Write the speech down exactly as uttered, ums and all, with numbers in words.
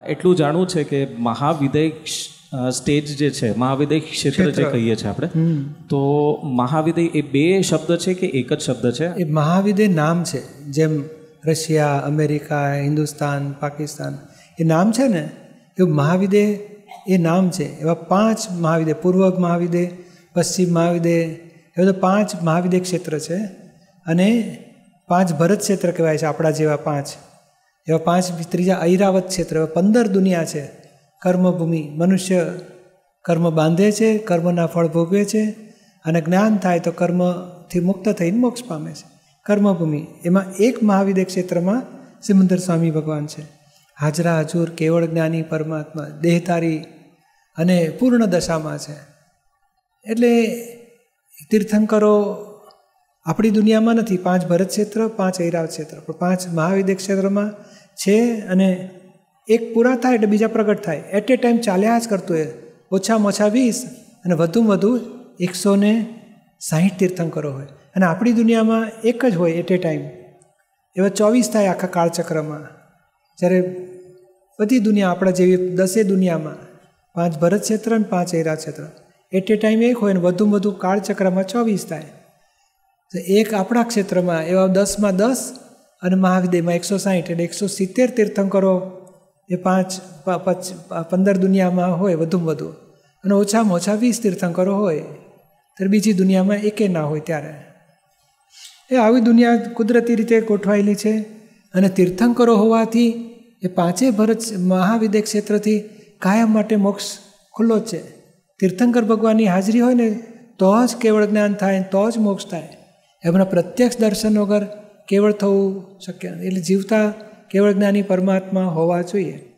એટલું જાણવું છે કે મહાવિદય સ્ટેજ જે છે, મહાવિદય ક્ષેત્ર જે કહીએ છીએ આપણે, તો મહાવિદય એ બે શબ્દ છે કે એક જ શબ્દ છે? એ મહાવિદય નામ છે. જેમ રશિયા, અમેરિકા, હિન્દુસ્તાન, પાકિસ્તાન એ નામ છે ને, એવું મહાવિદય એ નામ છે. એવા પાંચ મહાવિદય, પૂર્વ મહાવિદય, પશ્ચિમ મહાવિદય, એ બધા પાંચ મહાવિદય ક્ષેત્ર છે. અને પાંચ ભરત ક્ષેત્ર કહેવાય છે આપણા જેવા પાંચ. એવા પાંચ ત્રીજા ઐરાવત ક્ષેત્ર, એવા પંદર દુનિયા છે. કર્મભૂમિ, મનુષ્ય કર્મ બાંધે છે, કર્મના ફળ ભોગવે છે, અને જ્ઞાન થાય તો કર્મથી મુક્ત થઈને મોક્ષ પામે છે. કર્મભૂમિ એમાં એક મહાવિદય ક્ષેત્રમાં સિમંદર સ્વામી ભગવાન છે. હાજરા હજુર, કેવળ જ્ઞાની પરમાત્મા, દેહધારી અને પૂર્ણ દશામાં છે. એટલે તીર્થંકરો આપણી દુનિયામાં નથી. પાંચ ભરત ક્ષેત્ર, પાંચ ઐરાવત ક્ષેત્ર, પણ પાંચ મહાવિદય ક્ષેત્રમાં છે. અને એક પૂરા થાય એટલે બીજા પ્રગટ થાય. એટ એ ટાઈમ ચાલ્યા જ કરતું હોય. ઓછામાં ઓછા વીસ અને વધુમાં વધુ એકસો ને સાહીઠ તીર્થંકરો હોય. અને આપણી દુનિયામાં એક જ હોય એટ એ ટાઈમ. એવા ચોવીસ થાય આખા કાળચક્રમાં. જ્યારે બધી દુનિયા આપણા જેવી દસે દુનિયામાં પાંચ ભરત ક્ષેત્ર અને પાંચ ઐરાવત ક્ષેત્ર એટ એ ટાઈમ એક હોય, ને વધુમાં વધુ કાળચક્રમાં ચોવીસ થાય. તો એક આપણા ક્ષેત્રમાં એવા દસમાં દસ અને મહાવિદયમાં એકસો સાહીઠ એટલે એકસો સિત્તેર તીર્થંકરો એ પાંચ પંદર દુનિયામાં હોય વધુમાં વધુ, અને ઓછામાં ઓછા વીસ તીર્થંકરો હોય. ત્યારે બીજી દુનિયામાં એકે ના હોય. ત્યારે એ આવી દુનિયા કુદરતી રીતે ગોઠવાયેલી છે. અને તીર્થંકરો હોવાથી એ પાંચેય ભરત મહાવિદય ક્ષેત્રથી કાયમ માટે મોક્ષ ખુલ્લો જ છે. તીર્થંકર ભગવાનની હાજરી હોય ને તો જ કેવળ જ્ઞાન થાય, તો જ મોક્ષ થાય. એમના પ્રત્યક્ષ દર્શન વગર કેવળ થવું શક્ય નથી. એટલે જીવતા કેવળ જ્ઞાની પરમાત્મા હોવા જોઈએ.